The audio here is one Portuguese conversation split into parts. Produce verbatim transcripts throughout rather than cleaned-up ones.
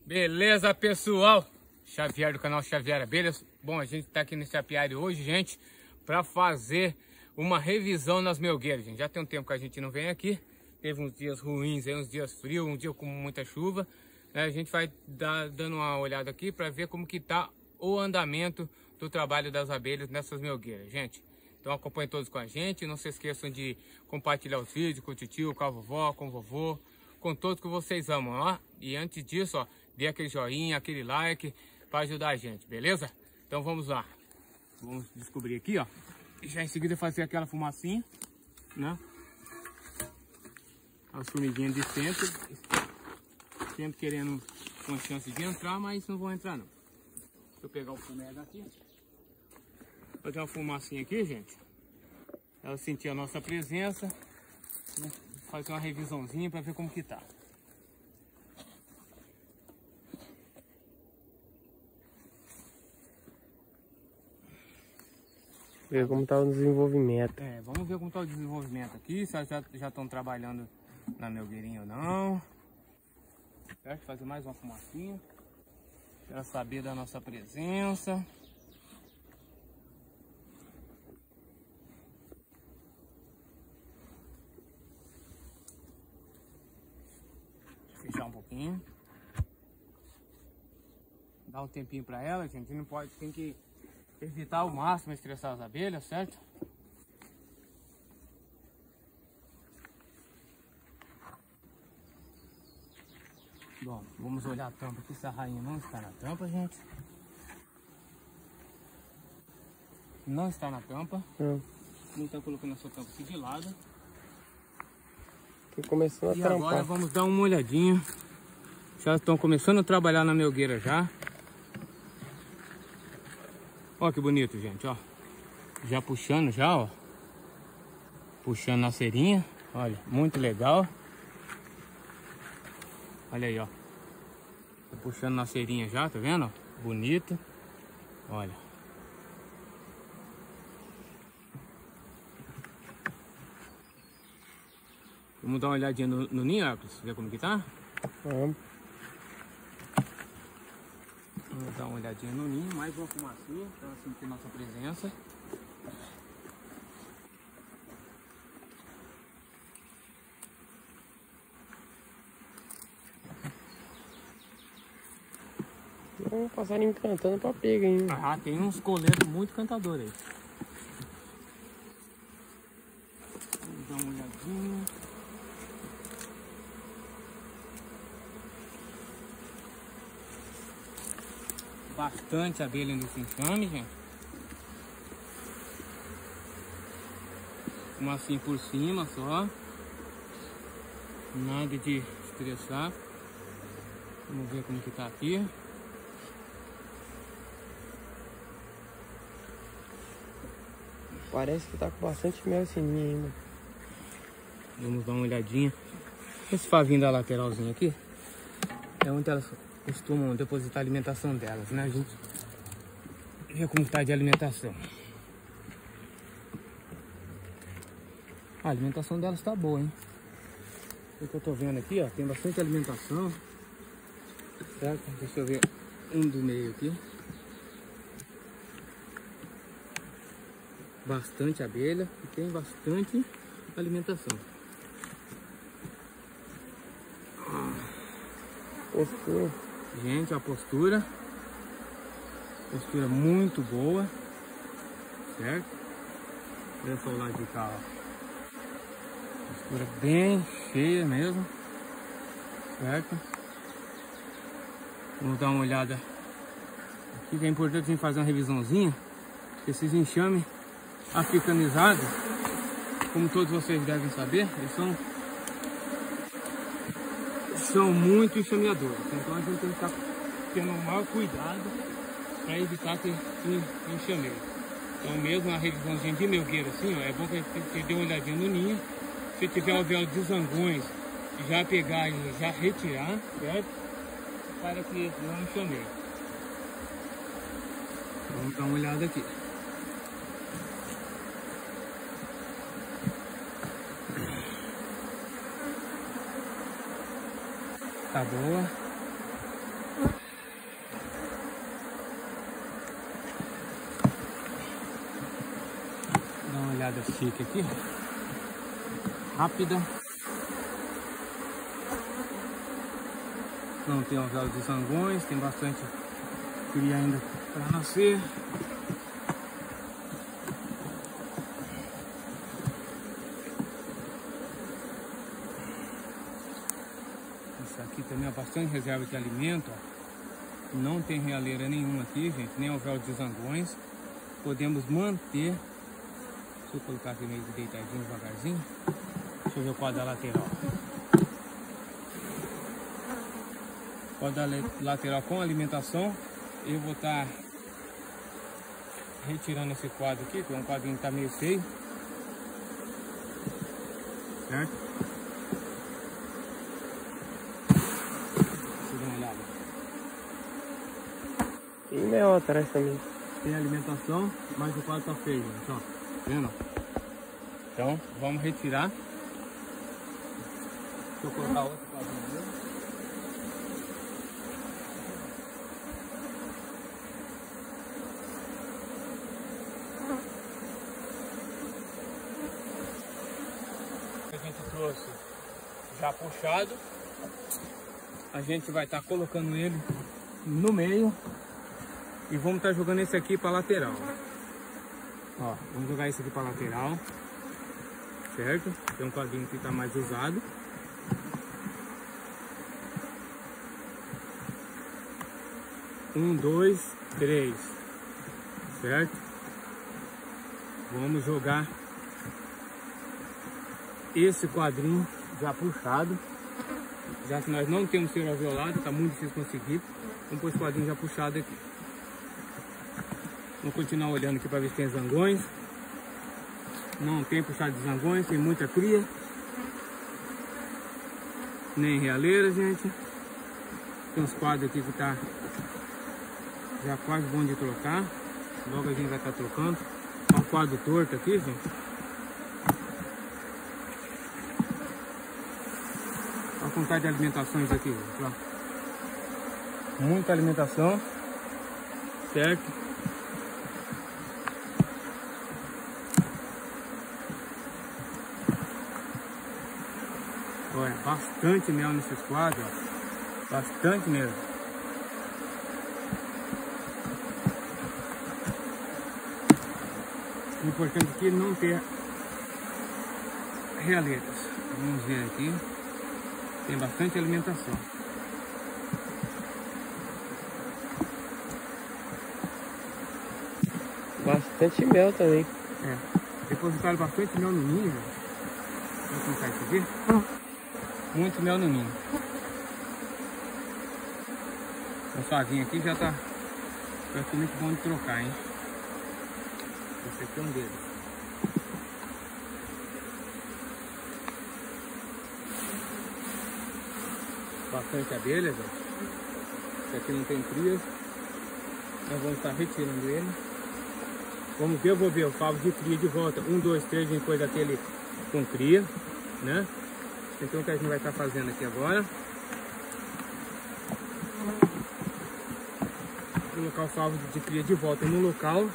Beleza, pessoal? Xavier do canal Xavier Abelhas. Bom, a gente tá aqui nesse apiário hoje, gente, para fazer uma revisão nas melgueiras, gente. Já tem um tempo que a gente não vem aqui. Teve uns dias ruins, aí, uns dias frios, um dia com muita chuva. Né? A gente vai dar, dando uma olhada aqui para ver como que tá o andamento do trabalho das abelhas nessas melgueiras, gente. Então acompanhem todos com a gente. Não se esqueçam de compartilhar os vídeos com o tio, com a vovó, com o vovô, com todos que vocês amam, ó. E antes disso, ó, dê aquele joinha, aquele like para ajudar a gente, beleza? Então vamos lá. Vamos descobrir aqui, ó. E já em seguida fazer aquela fumacinha, né? As formiguinhas de sempre. Sempre querendo uma chance de entrar, mas não vão entrar não. Deixa eu pegar o fumega aqui. Fazer uma fumacinha aqui, gente. Ela sentir a nossa presença. Né? Fazer uma revisãozinha para ver como que tá. Ver como tá o desenvolvimento. É, vamos ver como tá o desenvolvimento aqui. Se elas já estão trabalhando na melgueirinha ou não. Certo? Fazer mais uma fumacinha. Para saber da nossa presença. Fechar um pouquinho. Dar um tempinho para ela, gente. Não pode, tem que evitar ao máximo estressar as abelhas, certo? Bom, vamos olhar a tampa aqui, se a rainha não está na tampa, gente. Não está na tampa. Hum. Não está colocando essa tampa aqui de lado. Tô começando a E trampar. agora vamos dar uma olhadinha. Já estão começando a trabalhar na melgueira já. Ó que bonito, gente, ó. Já puxando já, ó. Puxando na cerinha. Olha, muito legal. Olha aí, ó. Tô puxando na cerinha já, tá vendo? Bonito. Olha. Vamos dar uma olhadinha no, no ninho, Hércules, ver como que tá? Vamos. Vamos dar uma olhadinha no ninho, mais uma fumacinha, para sentir nossa presença. Um passarinho cantando pra pega ainda. Ah, tem uns coletos muito cantadores aí. Vamos dar uma olhadinha. Bastante abelha nesse enxame, gente. Uma assim por cima só. Nada de estressar. Vamos ver como que tá aqui. Parece que tá com bastante mel esse ninho ainda. Vamos dar uma olhadinha. Esse favinho da lateralzinha aqui é onde elas costumam depositar a alimentação delas, né? A gente vê como está de alimentação. A alimentação delas está boa, hein? O que eu tô vendo aqui, ó, tem bastante alimentação. Certo? Deixa eu ver um do meio aqui. Bastante abelha e tem bastante alimentação. Postura. Gente, a postura. Postura muito boa. Certo? Olha só o lado de cá, ó. Postura bem cheia mesmo. Certo? Vamos dar uma olhada. Aqui que é importante a gente fazer uma revisãozinha. Esses enxames africanizados, como todos vocês devem saber, eles são são muito enxameadores. Então a gente tem que estar tendo o maior cuidado para evitar que enxameie. Então mesmo a revisãozinha de melgueira assim, ó, é bom que você dê uma olhadinha no ninho. Se tiver o véu de zangões, já pegar e já retirar, certo? Para que não enxameie. Vamos dar uma olhada aqui. Tá boa. escada chique aqui. Rápida. Não tem ovela de zangões, tem bastante cria ainda para nascer. Isso aqui também é bastante reserva de alimento, ó. Não tem realeira nenhuma aqui, gente, nem ovela de zangões. Podemos manter. Deixa eu colocar aqui meio deitadinho devagarzinho. Deixa eu ver o quadro da lateral. Quadro da lateral com alimentação. Eu vou estar retirando esse quadro aqui, que é um quadrinho que está meio feio. Certo? Deixa eu dar uma olhada. Tem mel atrás também. Tem alimentação, mas o quadro tá feio, gente, ó. Tá vendo? Então, vamos retirar. Deixa eu colocar outro quadrinho ali. A gente trouxe já puxado. A gente vai estar colocando ele no meio. E vamos estar jogando esse aqui para lateral. Ó, vamos jogar esse aqui para lateral. Certo? Tem um quadrinho que está mais usado. Um, dois, três. Certo? Vamos jogar esse quadrinho já puxado. Já que nós não temos cera alveolado, está muito difícil conseguir. Vamos pôr esse quadrinho já puxado aqui. Vamos continuar olhando aqui para ver se tem zangões. Não tem puxado de zangões, tem muita cria. Nem realeira, gente. Tem uns quadros aqui que tá já quase bom de trocar. Logo a gente vai estar tá trocando. Olha o quadro torto aqui, gente. Olha a quantidade de alimentações aqui, gente. Ó. Muita alimentação. Certo? Olha, bastante mel nesses quadros, ó. Bastante mesmo. O importante aqui é não ter realeiras. Vamos ver aqui. Tem bastante alimentação. Bastante mel também. É. Depositaram bastante mel no ninho. Vou colocar isso aqui. Muito mel no ninho. O favinho aqui já tá praticamente bom de trocar, hein? Esse aqui é um deles. Bastante abelha, gente. Esse aqui não tem crias. Nós vamos estar retirando ele. Vamos devolver o favo de cria de volta. Um, dois, três, a gente pôs aquele com cria, né? Então o que a gente vai estar fazendo aqui agora? Colocar o favo de cria de volta no local.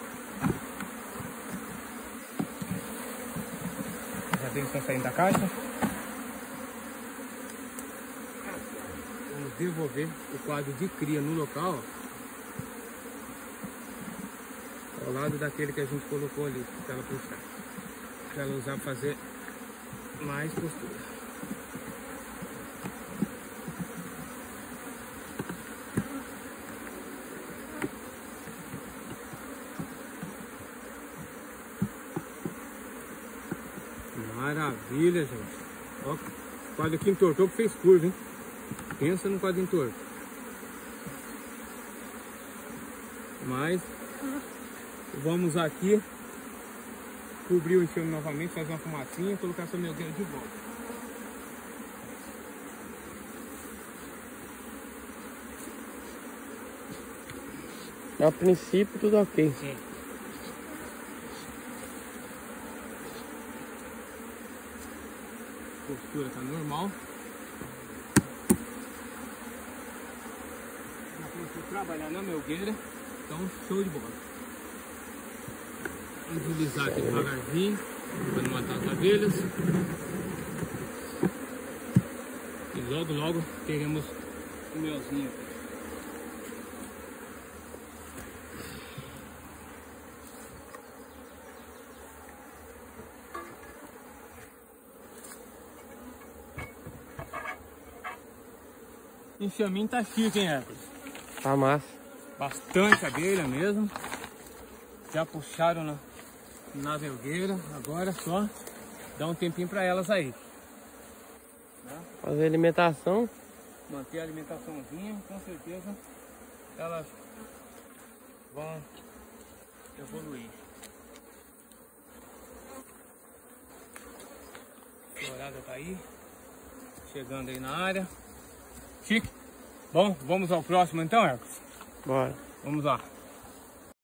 Já tem que estar saindo da caixa. Vamos devolver o quadro de cria no local, ó, ao lado daquele que a gente colocou ali para ela puxar, para ela usar para fazer mais postura. Maravilha, gente. Ó, o quadro aqui entortou que fez curva, hein? Pensa no quadro entorto. Mas vamos aqui cobrir o enxame novamente, fazer uma fumacinha e colocar essa melgueira de volta. A princípio tudo ok. Sim. A postura tá normal. Já começou a trabalhar na melgueira, então show de bola. Vamos deslizar aqui devagarzinho, para não matar as abelhas. E logo, logo teremos o melzinho. O enxaminho tá chique, hein, Hércules? Tá massa. Bastante abelha mesmo. Já puxaram na, na vergueira. Agora só dá um tempinho para elas aí. Tá? Fazer alimentação. Manter a alimentaçãozinha, com certeza elas vão evoluir. A dourada tá aí, chegando aí na área. Chique. Bom, vamos ao próximo então, Hércules? Bora. Vamos lá.